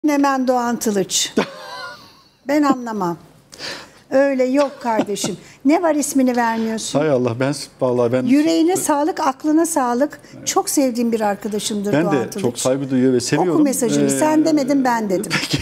Hemen Doğan Tılıç. Ben anlamam. Öyle yok kardeşim. Ne var ismini vermiyorsun? Hay Allah, vallahi ben Yüreğine sağlık, aklına sağlık. Evet. Çok sevdiğim bir arkadaşımdır ben Doğan de Tılıç. çok saygı duyuyor ve seviyorum. Oku mesajını. Sen demedin, ben dedim. Peki.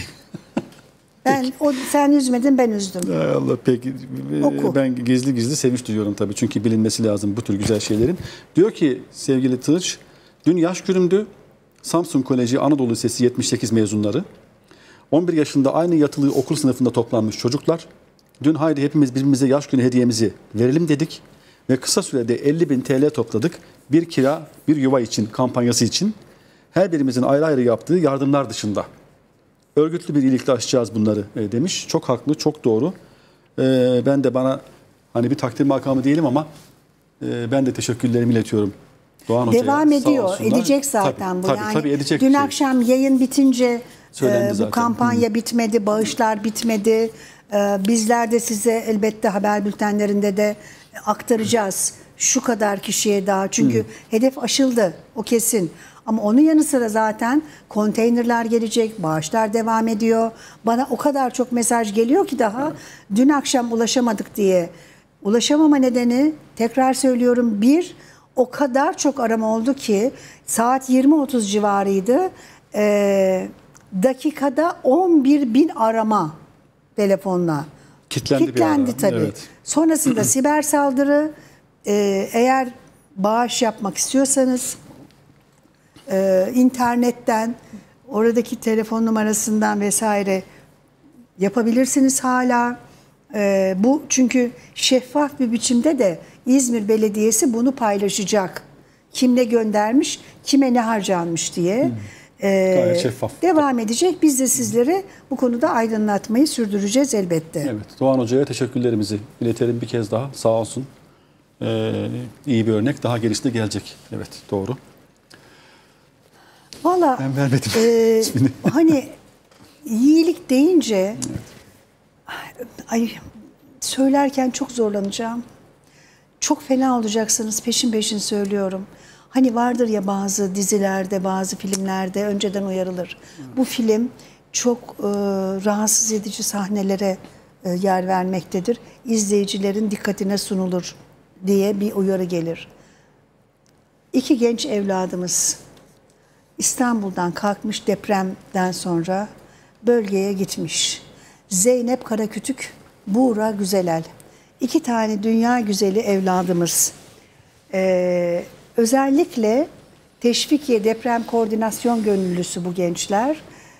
Sen üzmedin, ben üzdüm. Hay Allah, peki. Oku. Ben gizli gizli sevinç duyuyorum tabii. Çünkü bilinmesi lazım bu tür güzel şeylerin. Diyor ki sevgili Tılıç, dün yaş günümdü. Samsun Koleji Anadolu Lisesi 78 mezunları. 11 yaşında aynı yatılı okul sınıfında toplanmış çocuklar. Dün haydi hepimiz birbirimize yaş günü hediyemizi verelim dedik. Ve kısa sürede 50.000 TL topladık. Bir kira, bir yuva için, kampanyası için. Her birimizin ayrı ayrı yaptığı yardımlar dışında. Örgütlü bir iyilikle aşacağız bunları demiş. Çok haklı, çok doğru. Ben de bana hani bir takdir makamı değilim ama ben de teşekkürlerimi iletiyorum. Doğan Hoca'ya. Devam ediyor. Edecek zaten tabii, bu. tabii, Yani tabii edecek dün şey. akşam yayın bitince bu kampanya bitmedi, bağışlar bitmedi. Bizler de size elbette haber bültenlerinde de aktaracağız. Şu kadar kişiye daha. Çünkü hedef aşıldı. O kesin. Ama onun yanı sıra zaten konteynerler gelecek, bağışlar devam ediyor. Bana o kadar çok mesaj geliyor ki daha dün akşam ulaşamadık diye. Ulaşamama nedeni, tekrar söylüyorum, o kadar çok arama oldu ki saat 20.30 civarıydı. Dakikada 11.000 arama telefonla. Kitlendi tabii. Evet. Sonrasında siber saldırı. Eğer bağış yapmak istiyorsanız internetten, oradaki telefon numarasından vesaire yapabilirsiniz hala. Bu çünkü şeffaf bir biçimde de İzmir Belediyesi bunu paylaşacak. Kim ne göndermiş, kime ne harcanmış diye. Gayet şeffaf. Devam edecek. Biz de sizleri bu konuda aydınlatmayı sürdüreceğiz elbette. Evet. Doğan Hoca'ya teşekkürlerimizi iletelim bir kez daha. Sağ olsun. İyi bir örnek. Daha gerisi de gelecek. Evet, doğru. Valla ben vermedim hani iyilik deyince evet. Söylerken çok zorlanacağım. Çok fena olacaksınız, peşin peşin söylüyorum. Hani vardır ya bazı dizilerde, bazı filmlerde önceden uyarılır. Bu film çok rahatsız edici sahnelere yer vermektedir. İzleyicilerin dikkatine sunulur diye bir uyarı gelir. 2 genç evladımız İstanbul'dan kalkmış depremden sonra bölgeye gitmiş. Zeynep Karakütük, Buğra Güzelel. 2 tane dünya güzeli evladımız. Özellikle Teşvikiye Deprem Koordinasyon Gönüllüsü bu gençler.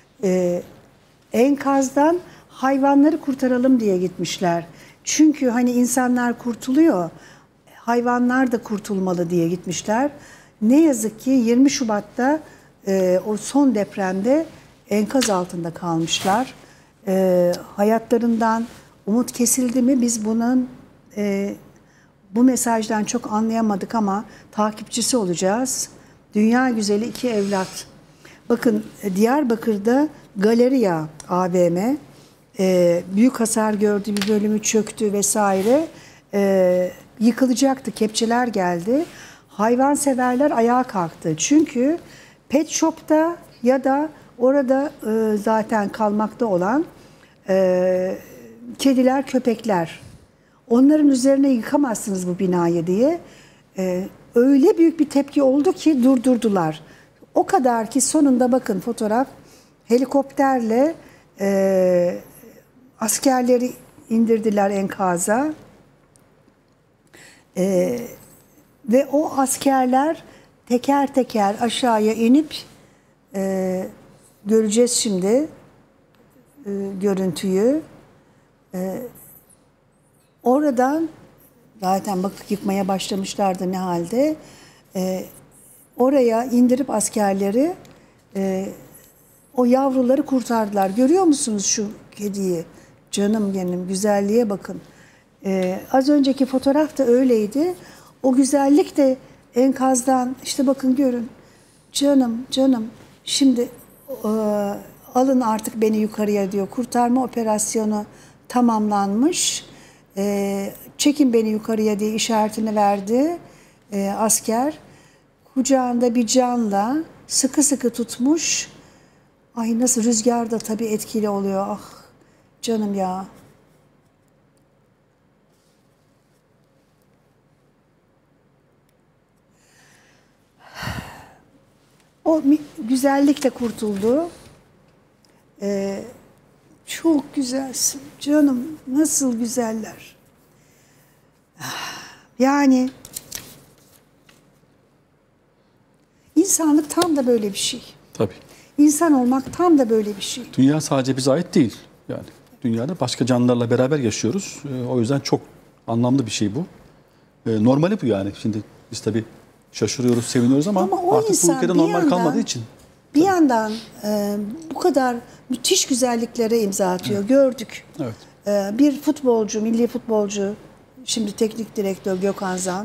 Enkazdan hayvanları kurtaralım diye gitmişler. Çünkü hani insanlar kurtuluyor, hayvanlar da kurtulmalı diye gitmişler. Ne yazık ki 20 Şubat'ta o son depremde enkaz altında kalmışlar. Hayatlarından umut kesildi mi? Biz bunun bu mesajdan çok anlayamadık ama takipçisi olacağız. Dünya güzeli 2 evlat. Bakın Diyarbakır'da Galeriya AVM büyük hasar gördü, bir bölümü çöktü vesaire. Yıkılacaktı, kepçeler geldi. Hayvanseverler ayağa kalktı. Çünkü pet shop'ta ya da orada zaten kalmakta olan kediler, köpekler. Onların üzerine yıkamazsınız bu binayı diye. Öyle büyük bir tepki oldu ki durdurdular. O kadar ki sonunda bakın fotoğraf, helikopterle askerleri indirdiler enkaza. Ve o askerler teker teker aşağıya inip göreceğiz şimdi görüntüyü. Oradan zaten bakıp yıkmaya başlamışlardı ne halde. Oraya indirip askerleri o yavruları kurtardılar. Görüyor musunuz şu kediyi? Canım benim, güzelliğe bakın. Az önceki fotoğraf da öyleydi. O güzellik de enkazdan, işte bakın görün. Canım, canım. Şimdi alın artık beni yukarıya diyor. Kurtarma operasyonu tamamlanmış. Çekin beni yukarıya diye işaretini verdi asker. Kucağında bir canla sıkı sıkı tutmuş. Ay nasıl rüzgar da tabii etkili oluyor. Ah canım ya. O güzellikle kurtuldu. Çok güzelsin canım. Nasıl güzeller. Yani insanlık tam da böyle bir şey. Tabii. İnsan olmak tam da böyle bir şey. Dünya sadece bize ait değil. Yani dünyada başka canlılarla beraber yaşıyoruz. O yüzden çok anlamlı bir şey bu. Normali bu yani. Şimdi biz tabii şaşırıyoruz, seviniyoruz ama o artık bu insan ülkede bir normal yandan- kalmadığı için. Bir yandan bu kadar müthiş güzelliklere imza atıyor. Gördük. Evet. Bir futbolcu, milli futbolcu, şimdi teknik direktör Gökhan Zan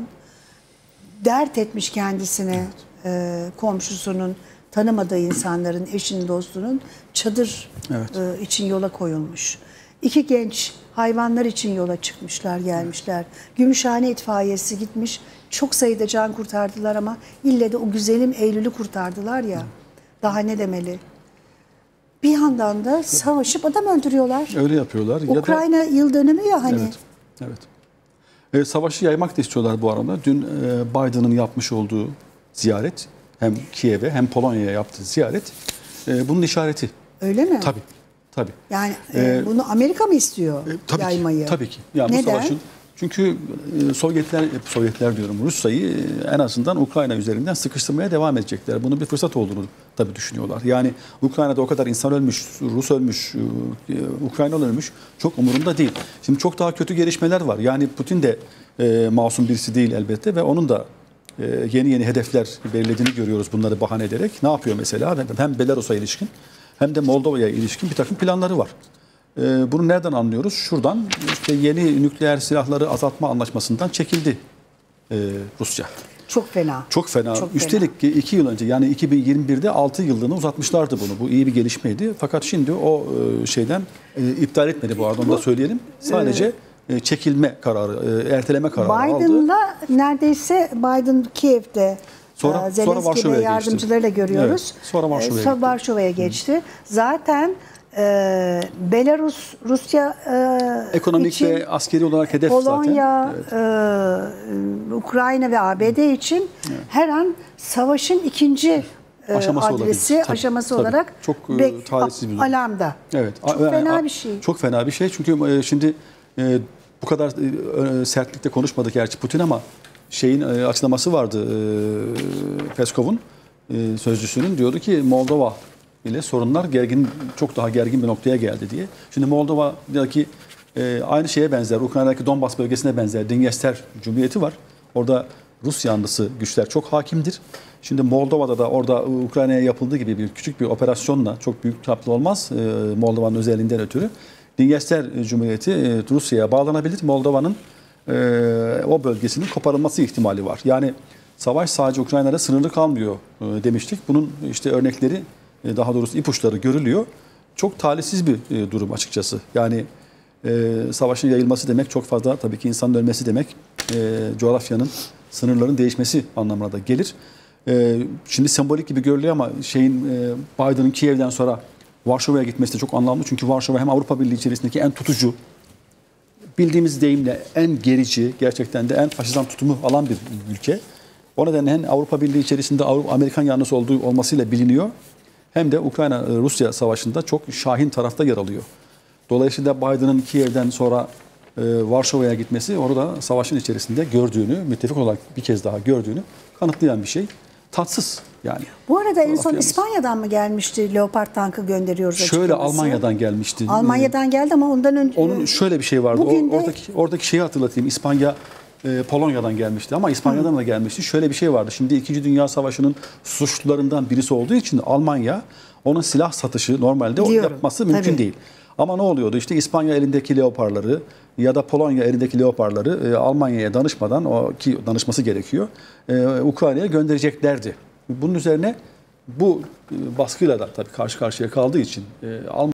dert etmiş kendisine komşusunun, tanımadığı insanların, eşinin, dostunun çadır için yola koyulmuş. 2 genç hayvanlar için yola çıkmışlar, gelmişler. Gümüşhane itfaiyesi gitmiş. Çok sayıda can kurtardılar ama ille de o güzelim Eylül'ü kurtardılar ya. Daha ne demeli? Bir yandan da savaşıp adam öldürüyorlar. Öyle yapıyorlar. Ukrayna yıl dönümü ya hani. Evet. Evet. Savaşı yaymak da istiyorlar bu arada. Dün Biden'ın yapmış olduğu ziyaret hem Kiev'e hem Polonya'ya yaptığı ziyaret bunun işareti. Öyle mi? Tabii. Yani bunu Amerika mı istiyor yaymayı? Tabii ki. Yani neden? Bu savaşın, çünkü Sovyetler diyorum, Rusya'yı en azından Ukrayna üzerinden sıkıştırmaya devam edecekler. Bunun bir fırsat olduğunu tabii düşünüyorlar. Yani Ukrayna'da o kadar insan ölmüş, Rus ölmüş, Ukraynalı ölmüş, çok umurunda değil. Şimdi çok daha kötü gelişmeler var. Yani Putin de masum birisi değil elbette ve onun da yeni hedefler belirlediğini görüyoruz bunları bahane ederek. Ne yapıyor mesela? Hem Belarus'a ilişkin hem de Moldova'ya ilişkin bir takım planları var. Bunu nereden anlıyoruz? Şuradan işte yeni nükleer silahları azaltma anlaşmasından çekildi Rusya. Çok fena. Çok fena. Çok Üstelik 2 yıl önce yani 2021'de 6 yıllığına uzatmışlardı bunu. Bu iyi bir gelişmeydi. Fakat şimdi o şeyden iptal etmedi bu arada, onu da söyleyelim. Sadece çekilme kararı, erteleme kararı aldı. Biden'la neredeyse Biden Kiev'de Sonra Zelenski Varşova'ya ve yardımcılarıyla görüyoruz. Evet, sonra Varşova'ya geçti. Zaten Belarus, Rusya ekonomik için, ve askeri olarak hedef Polonya, zaten. Ukrayna ve ABD için her an savaşın ikinci adresi, aşaması olarak çok talihsiz bir durum. alarmda. Evet. Çok fena bir şey. Çok fena bir şey. Çünkü şimdi bu kadar sertlikte konuşmadık gerçi Putin ama şeyin açıklaması vardı, Peskov'un sözcüsünün, diyordu ki Moldova ile sorunlar çok daha gergin bir noktaya geldi diye. Şimdi Moldova'daki aynı şeye benzer, Ukrayna'daki Donbas bölgesine benzer Dingester Cumhuriyeti var. Orada Rus yanlısı güçler çok hakimdir. Şimdi Moldova'da da orada Ukrayna'ya yapıldığı gibi küçük bir operasyonla, çok büyük çaplı olmaz Moldova'nın özelliğinden ötürü, Dingester Cumhuriyeti Rusya'ya bağlanabilir. Moldova'nın o bölgesinin koparılması ihtimali var. Yani savaş sadece Ukrayna'da sınırlı kalmıyor demiştik. Bunun işte örnekleri, daha doğrusu ipuçları görülüyor. Çok talihsiz bir durum açıkçası. Yani savaşın yayılması demek çok fazla tabii ki insanın ölmesi demek. Coğrafyanın, sınırların değişmesi anlamına da gelir. Şimdi sembolik gibi görülüyor ama Biden'ın Kiev'den sonra Varşova'ya gitmesi de çok anlamlı. Çünkü Varşova hem Avrupa Birliği içerisindeki en tutucu, bildiğimiz deyimle en gerici, gerçekten de en faşizan tutumu alan bir ülke. O nedenle hem Avrupa Birliği içerisinde Amerikan yanlısı olmasıyla biliniyor. Hem de Ukrayna-Rusya savaşında çok şahin tarafta yer alıyor. Dolayısıyla Biden'ın Kiev'den sonra Varşova'ya gitmesi orada savaşın içerisinde gördüğünü, müttefik olarak bir kez daha gördüğünü kanıtlayan bir şey. Tatsız yani. Bu arada en son İspanya'dan mı gelmişti, Leopard tankı gönderiyoruz açıklaması? Şöyle Almanya'dan gelmişti. Almanya'dan geldi ama ondan önce... Onun şöyle bir şey vardı. Bugün de... Oradaki şeyi hatırlatayım. İspanya Polonya'dan gelmişti ama İspanya'dan da gelmişti. Şöyle bir şey vardı. Şimdi 2. Dünya Savaşı'nın suçlularından birisi olduğu için Almanya onun silah satışı normalde yapması mümkün değil. Ama ne oluyordu? İşte İspanya elindeki Leopard'ları ya da Polonya elindeki Leopard'ları Almanya'ya danışmadan, ki danışması gerekiyor, Ukrayna'ya göndereceklerdi. Bunun üzerine bu baskıyla da tabii karşı karşıya kaldığı için